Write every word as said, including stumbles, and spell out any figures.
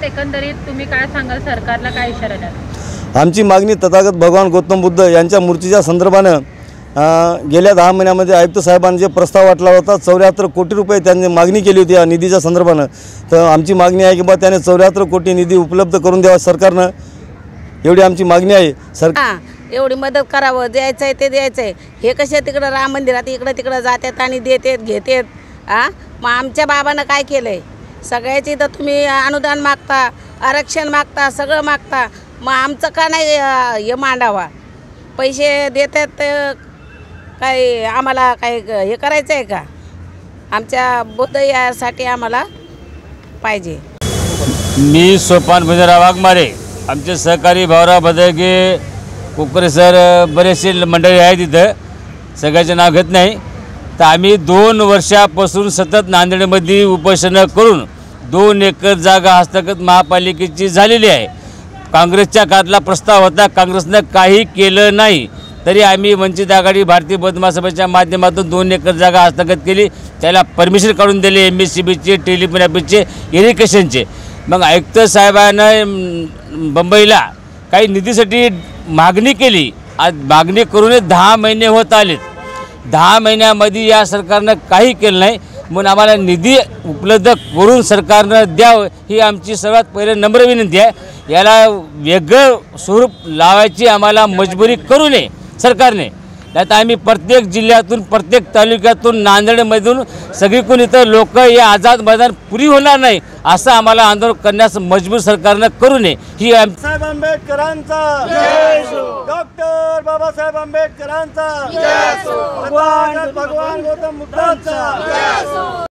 एकंदरीत तुम्ही काय सांगाल, सरकारला काय इशारा द्याल? आमची मागणी तथागत भगवान गौतम बुद्ध यांच्या मूर्तीच्या संदर्भानं गेल्या दहा महिन्यामध्ये आयुक्त साहेबांनी जे प्रस्ताव वाटला होता, चौऱ्याहत्तर कोटी रुपये त्यांनी मागणी केली होती या निधीच्या संदर्भानं. तर आमची मागणी आहे की बा त्याने चौऱ्याहत्तर कोटी निधी उपलब्ध करून द्यावा सरकारनं, एवढी आमची मागणी आहे. सरकार एवढी मदत करावं, द्यायचं आहे ते द्यायचं आहे. हे कसे तिकडं राम मंदिरात इकडं तिकडं जातात आणि देतात घेतात. हां, मग आमच्या बाबानं काय केलं आहे? सगळ्याची तर तुम्ही अनुदान मागता, आरक्षण मागता, सगळं मागता. मग आमचं का नाही हे मांडावा? पैसे देतात काय आम्हाला काय हे करायचं आहे का? आमच्या बुद्ध यासाठी आम्हाला पाहिजे. मी सोपान भजनराव वाघमारे, आमचे सहकारी भाऊराव भदगे, कोकरे सर, बरेचसे मंडळी आहेत तिथं, सगळ्याचं नाव घेत नाही. तर आम्ही दोन वर्षापासून सतत नांदेडमध्ये उपोषणं करून दोन एकर जागा हस्तगत महापालिकेची झालेली आहे. काँग्रेसच्या काळातला प्रस्ताव होता, काँग्रेसनं काही केलं नाही. तरी आम्ही वंचित आघाडी भारतीय बौद्ध महासभेच्या माध्यमातून दोन एकर जागा हस्तगत केली. त्याला परमिशन काढून दिली एम एस सी बीचे, टेलिफोन ऑफिसचे, इरिगेशनचे. मग आयुक्त साहेबांनं मुंबईला काही निधीसाठी मागणी केली. आज मागणी करूनच दहा महिने होत आलेत. दहा महिन्यामध्ये या सरकारनं काही केलं नाही. म्हणून आम्हाला निधी उपलब्ध करून सरकारनं द्यावं ही आमची सर्वात पहिले नम्र विनंती आहे. याला वेगळं स्वरूप लावायची आम्हाला मजबुरी करू नये सरकारने. नाही तर आम्ही प्रत्येक जिल्ह्यातून, प्रत्येक तालुक्यातून, नांदेडमधून सगळीकडून इथं लोक हे आझाद मैदान पुरी होणार नाही असं आम्हाला आंदोलन करण्यास मजबूर सरकारनं करू नये ही साहेब आंबेडकरांचा, डॉक्टर बाबासाहेब आंबेडकरांचा, भगवान गौतम बुद्धांचा.